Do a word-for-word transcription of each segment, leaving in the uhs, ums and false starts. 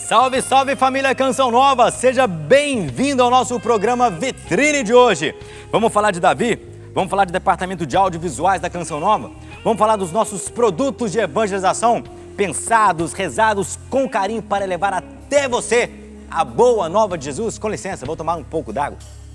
Salve, salve família Canção Nova! Seja bem-vindo ao nosso programa Vitrine de hoje. Vamos falar de Davi? Vamos falar de departamento de audiovisuais da Canção Nova? Vamos falar dos nossos produtos de evangelização, pensados, rezados com carinho para levar até você a boa nova de Jesus? Com licença, vou tomar um pouco d'água.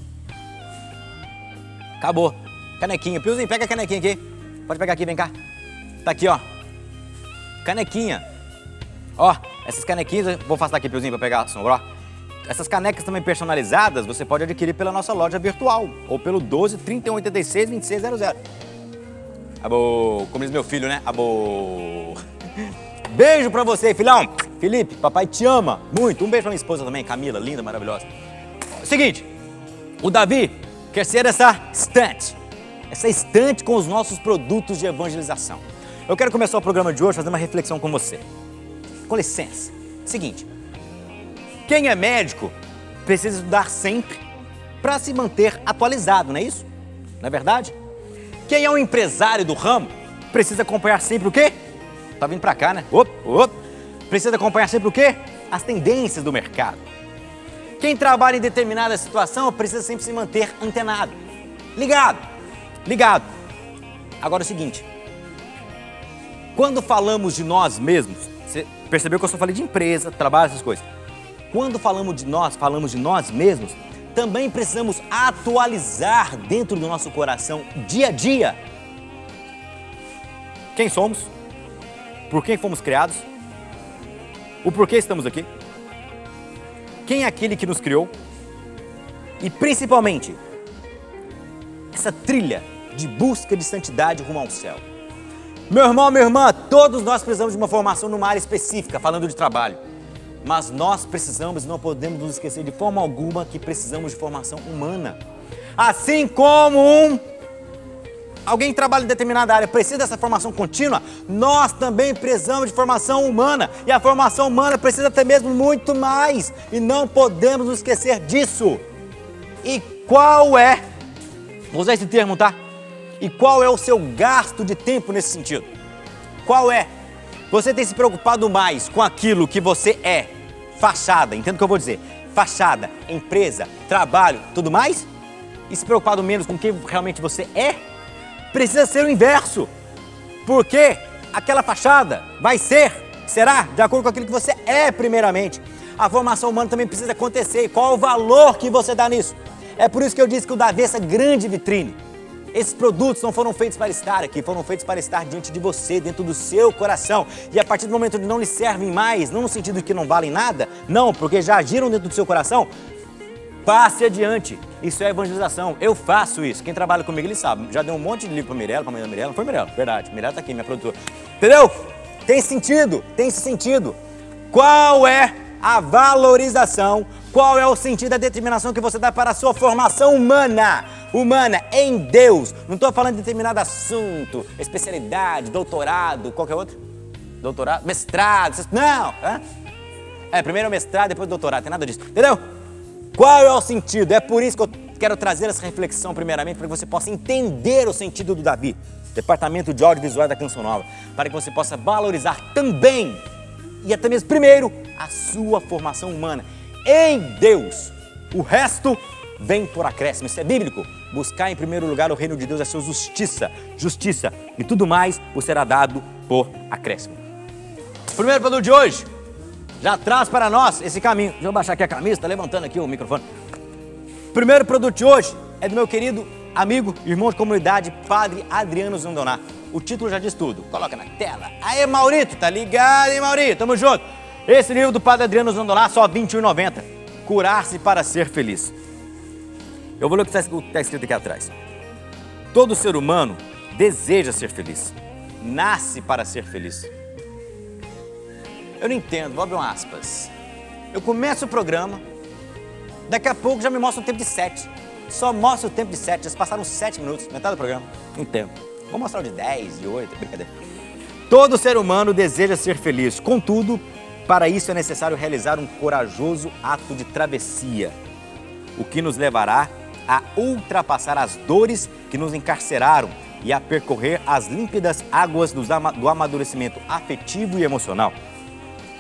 Acabou. Canequinha. Piozinho, pega a canequinha aqui. Pode pegar aqui, vem cá. Tá aqui, ó. Canequinha. Ó, essas canequinhas, vou afastar aqui, Piozinho, para pegar a sombra, ó. Essas canecas também personalizadas, você pode adquirir pela nossa loja virtual, ou pelo doze, trinta e um, oitenta e seis, vinte e seis zero zero. Abô, como diz meu filho, né? Abô. Beijo pra você, filhão. Felipe, papai te ama muito. Um beijo pra minha esposa também, Camila, linda, maravilhosa. Seguinte, o Davi quer ser essa estante, essa estante com os nossos produtos de evangelização. Eu quero começar o programa de hoje fazendo uma reflexão com você. Com licença. Seguinte, quem é médico precisa estudar sempre para se manter atualizado, não é isso? Não é verdade? Quem é um empresário do ramo precisa acompanhar sempre o quê? Tá vindo para cá, né? Op, op. Precisa acompanhar sempre o quê? As tendências do mercado. Quem trabalha em determinada situação precisa sempre se manter antenado. Ligado. Ligado. Agora é o seguinte. Quando falamos de nós mesmos, você percebeu que eu só falei de empresa, trabalho, essas coisas. Quando falamos de nós, falamos de nós mesmos, também precisamos atualizar dentro do nosso coração, dia a dia, quem somos, por quem fomos criados, o porquê estamos aqui, quem é aquele que nos criou e, principalmente, essa trilha de busca de santidade rumo ao céu. Meu irmão, minha irmã, todos nós precisamos de uma formação numa área específica, falando de trabalho. Mas nós precisamos, não podemos nos esquecer de forma alguma que precisamos de formação humana. Assim como um, alguém que trabalha em determinada área precisa dessa formação contínua, nós também precisamos de formação humana. E a formação humana precisa até mesmo muito mais. E não podemos nos esquecer disso. E qual é, vou usar esse termo, tá? E qual é o seu gasto de tempo nesse sentido? Qual é? Você tem se preocupado mais com aquilo que você é, fachada, entenda o que eu vou dizer, fachada, empresa, trabalho, tudo mais? E se preocupado menos com quem realmente você é? Precisa ser o inverso, porque aquela fachada vai ser, será, de acordo com aquilo que você é primeiramente. A formação humana também precisa acontecer. E qual é o valor que você dá nisso? É por isso que eu disse que o Davi é essa grande vitrine. Esses produtos não foram feitos para estar aqui, foram feitos para estar diante de você, dentro do seu coração. E a partir do momento onde não lhe servem mais, não no sentido de que não valem nada, não, porque já agiram dentro do seu coração, passe adiante. Isso é evangelização. Eu faço isso. Quem trabalha comigo, ele sabe. Já deu um monte de livro para Mirella, para a mãe da Mirella. Não foi Mirella? Verdade. Mirella tá aqui, minha produtora. Entendeu? Tem sentido, tem esse sentido. Qual é a valorização? Qual é o sentido da determinação que você dá para a sua formação humana? Humana em Deus. Não estou falando de determinado assunto, especialidade, doutorado, qualquer outro. Doutorado, mestrado, não. Hã? É, primeiro é o mestrado, depois o doutorado, tem nada disso. Entendeu? Qual é o sentido? É por isso que eu quero trazer essa reflexão primeiramente, para que você possa entender o sentido do Davi, departamento de audiovisual da Canção Nova, para que você possa valorizar também, e até mesmo primeiro, a sua formação humana em Deus. O resto vem por acréscimo. Isso é bíblico. Buscar em primeiro lugar o reino de Deus, a sua justiça, justiça, e tudo mais vos será dado por acréscimo. O primeiro produto de hoje já traz para nós esse caminho. Deixa eu baixar aqui a camisa, tá levantando aqui o microfone. O primeiro produto de hoje é do meu querido amigo, irmão de comunidade, Padre Adriano Zandoná. O título já diz tudo. Coloca na tela. Aê, Maurito, tá ligado, hein, Maurito? Tamo junto. Esse livro do Padre Adriano Zandoná, só vinte e um reais e noventa centavos. Curar-se para ser feliz. Eu vou ler o que está escrito aqui atrás. Todo ser humano deseja ser feliz. Nasce para ser feliz. Eu não entendo, vou abrir um aspas. Eu começo o programa, daqui a pouco já me mostra o tempo de sete. Só mostra o tempo de sete, já se passaram sete minutos, metade do programa. Não entendo. Vou mostrar o de dez, de oito, brincadeira. Todo ser humano deseja ser feliz. Contudo, para isso é necessário realizar um corajoso ato de travessia, o que nos levará a ultrapassar as dores que nos encarceraram e a percorrer as límpidas águas do amadurecimento afetivo e emocional.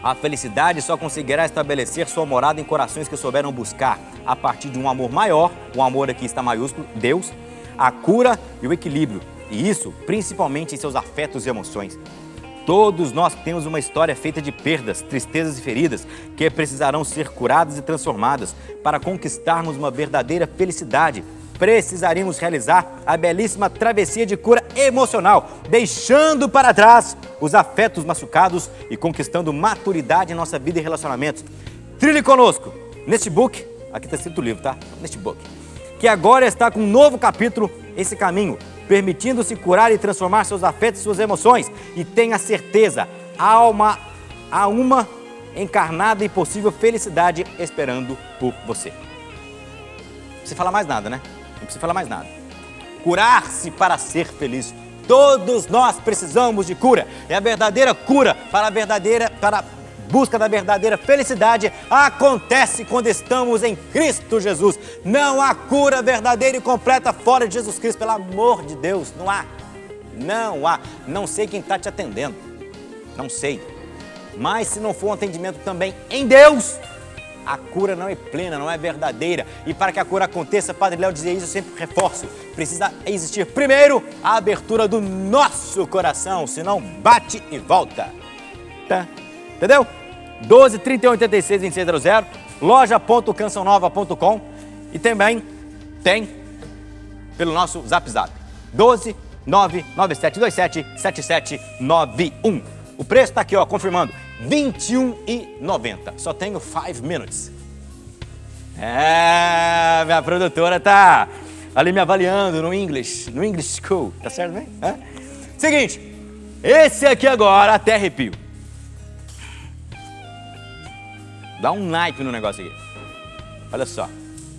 A felicidade só conseguirá estabelecer sua morada em corações que souberam buscar, a partir de um amor maior, o amor aqui está maiúsculo, Deus, a cura e o equilíbrio. E isso, principalmente em seus afetos e emoções. Todos nós temos uma história feita de perdas, tristezas e feridas que precisarão ser curadas e transformadas. Para conquistarmos uma verdadeira felicidade, precisaríamos realizar a belíssima travessia de cura emocional, deixando para trás os afetos machucados e conquistando maturidade em nossa vida e relacionamentos. Trilhe conosco neste book, aqui está escrito o livro, tá? Neste book, que agora está com um novo capítulo, esse caminho, permitindo-se curar e transformar seus afetos e suas emoções. E tenha certeza, há uma, há uma encarnada e possível felicidade esperando por você. Não precisa falar mais nada, né? Não precisa falar mais nada. Curar-se para ser feliz. Todos nós precisamos de cura. E a verdadeira cura para a verdadeira, para a busca da verdadeira felicidade acontece quando estamos em Cristo Jesus. Não há cura verdadeira e completa fora de Jesus Cristo, pelo amor de Deus, não há. Não há. Não sei quem está te atendendo, não sei. Mas se não for um atendimento também em Deus, a cura não é plena, não é verdadeira. E para que a cura aconteça, Padre Léo dizia isso, eu sempre reforço, precisa existir primeiro a abertura do nosso coração, senão bate e volta. Tá? Entendeu? doze, trinta e um, oitenta e seis, vinte e seis zero zero, loja ponto canção nova ponto com e também tem pelo nosso Zap Zap, doze, nove nove sete dois sete, sete sete nove um. O preço está aqui, ó, confirmando, vinte e um reais e noventa centavos. Só tenho cinco minutes. É, minha produtora tá ali me avaliando no English, no English School, tá certo, né? É? Seguinte, esse aqui agora até arrepio. Dá um naipe no negócio aqui. Olha só.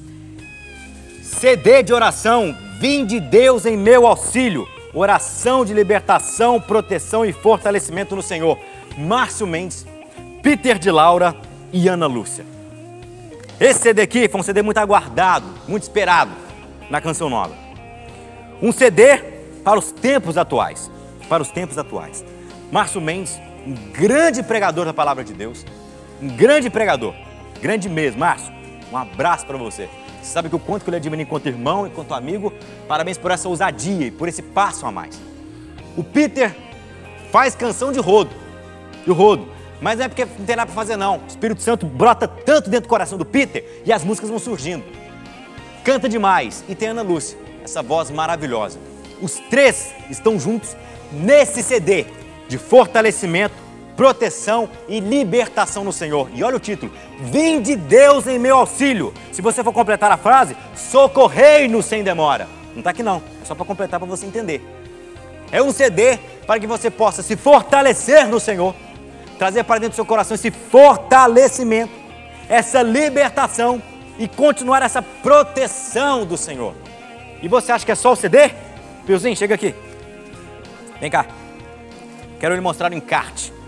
C D de oração, vinde Deus em meu auxílio. Oração de libertação, proteção e fortalecimento no Senhor. Márcio Mendes, Peter de Laura e Ana Lúcia. Esse C D aqui foi um C D muito aguardado, muito esperado na Canção Nova. Um C D para os tempos atuais. Para os tempos atuais. Márcio Mendes, um grande pregador da Palavra de Deus. Um grande pregador, grande mesmo. Márcio, um abraço para você. Você sabe que o quanto que eu lhe admiro enquanto irmão, enquanto amigo. Parabéns por essa ousadia e por esse passo a mais. O Peter faz canção de rodo, de rodo. Mas não é porque não tem nada para fazer não. O Espírito Santo brota tanto dentro do coração do Peter e as músicas vão surgindo. Canta demais. E tem Ana Lúcia, essa voz maravilhosa. Os três estão juntos nesse C D de fortalecimento, proteção e libertação no Senhor. E olha o título, vinde Deus em meu auxílio. Se você for completar a frase, socorrei-nos sem demora. Não está aqui não, é só para completar para você entender. É um C D para que você possa se fortalecer no Senhor, trazer para dentro do seu coração esse fortalecimento, essa libertação e continuar essa proteção do Senhor. E você acha que é só o C D? Piozinho, chega aqui. Vem cá. Quero lhe mostrar o encarte.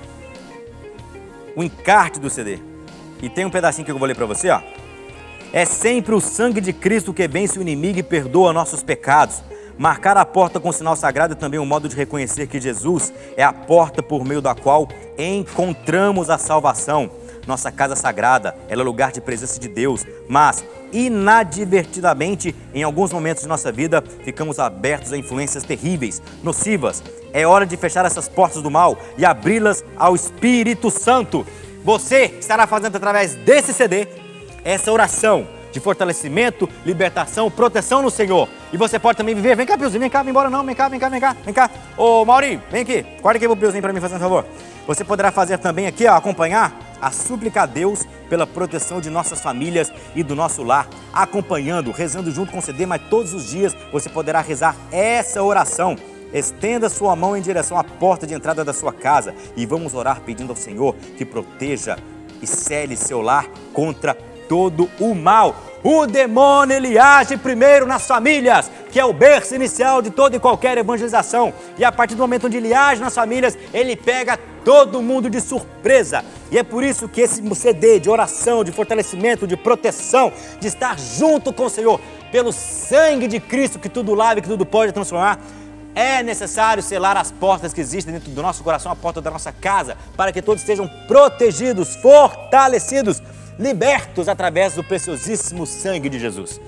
O encarte do C D. E tem um pedacinho que eu vou ler para você, ó. É sempre o sangue de Cristo que vence o inimigo e perdoa nossos pecados. Marcar a porta com sinal sagrado é também um modo de reconhecer que Jesus é a porta por meio da qual encontramos a salvação. Nossa casa sagrada, ela é lugar de presença de Deus, mas inadvertidamente, em alguns momentos de nossa vida, ficamos abertos a influências terríveis, nocivas. É hora de fechar essas portas do mal e abri-las ao Espírito Santo. Você estará fazendo através desse C D essa oração de fortalecimento, libertação, proteção no Senhor. E você pode também viver. Vem cá, Piozinho, vem cá, vem embora não, vem cá, vem cá, vem cá, vem cá. Ô, Maurinho, vem aqui, corta aqui pro Piozinho para mim, fazendo um favor. Você poderá fazer também aqui, ó, acompanhar a súplica a Deus pela proteção de nossas famílias e do nosso lar, acompanhando, rezando junto com o C D, mas todos os dias você poderá rezar essa oração. Estenda sua mão em direção à porta de entrada da sua casa e vamos orar pedindo ao Senhor que proteja e cele seu lar contra todo o mal. O demônio, ele age primeiro nas famílias, que é o berço inicial de toda e qualquer evangelização. E a partir do momento onde ele age nas famílias, ele pega todo mundo de surpresa. E é por isso que esse C D de oração, de fortalecimento, de proteção, de estar junto com o Senhor, pelo sangue de Cristo que tudo lava e que tudo pode transformar, É necessário selar as portas que existem dentro do nosso coração, a porta da nossa casa, para que todos sejam protegidos, fortalecidos, libertos através do preciosíssimo sangue de Jesus.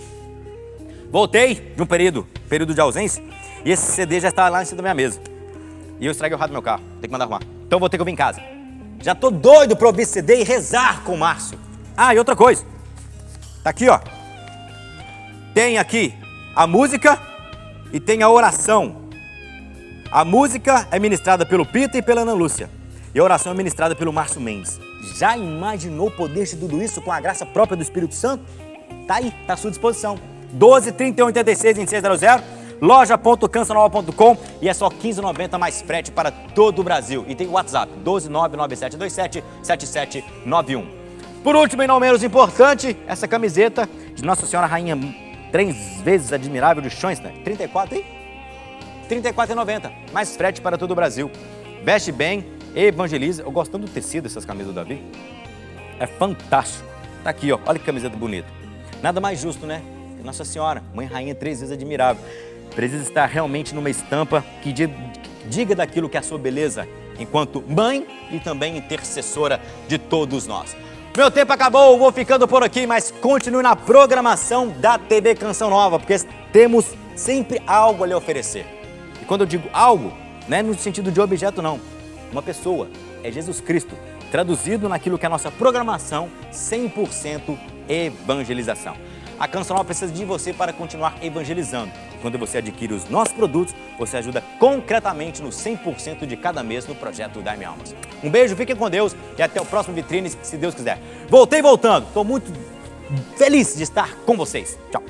Voltei de um período, período de ausência, e esse C D já está lá em cima da minha mesa. E eu estraguei o rádio do meu carro, tem que mandar arrumar. Então vou ter que ouvir em casa. Já tô doido para ouvir C D e rezar com o Márcio. Ah, e outra coisa. Tá aqui, ó. Tem aqui a música e tem a oração. A música é ministrada pelo Pita e pela Ana Lúcia. E a oração é ministrada pelo Márcio Mendes. Já imaginou o poder de tudo isso com a graça própria do Espírito Santo? Tá aí, tá à sua disposição. doze, trinta e um, oitenta e seis, vinte e seis zero zero, loja ponto canção nova ponto com e é só quinze reais e noventa centavos mais frete para todo o Brasil. E tem o WhatsApp, doze nove nove sete dois sete sete sete nove um. Por último e não menos importante, essa camiseta de Nossa Senhora Rainha três vezes admirável de Schoenstatt, trinta e quatro reais, hein? trinta e quatro reais e noventa centavos, mais frete para todo o Brasil. Veste bem, evangeliza. Eu gosto tanto do tecido dessas camisas do Davi. É fantástico. Tá aqui, ó. Olha que camiseta bonita. Nada mais justo, né? Que Nossa Senhora, Mãe Rainha três vezes admirável. Precisa estar realmente numa estampa que diga daquilo que é a sua beleza enquanto mãe e também intercessora de todos nós. Meu tempo acabou, vou ficando por aqui, mas continue na programação da T V Canção Nova, porque temos sempre algo a lhe oferecer. E quando eu digo algo, não é no sentido de objeto, não. Uma pessoa, é Jesus Cristo, traduzido naquilo que é a nossa programação, cem por cento evangelização. A Canção Nova precisa de você para continuar evangelizando. Quando você adquire os nossos produtos, você ajuda concretamente no cem por cento de cada mês no projeto Dai-me Almas. Um beijo, fiquem com Deus e até o próximo Vitrines, se Deus quiser. Voltei voltando, estou muito feliz de estar com vocês. Tchau.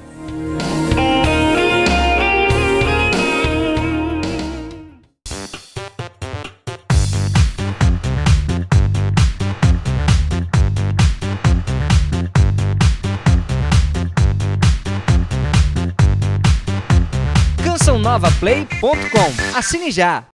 canção nova play ponto com. Assine já!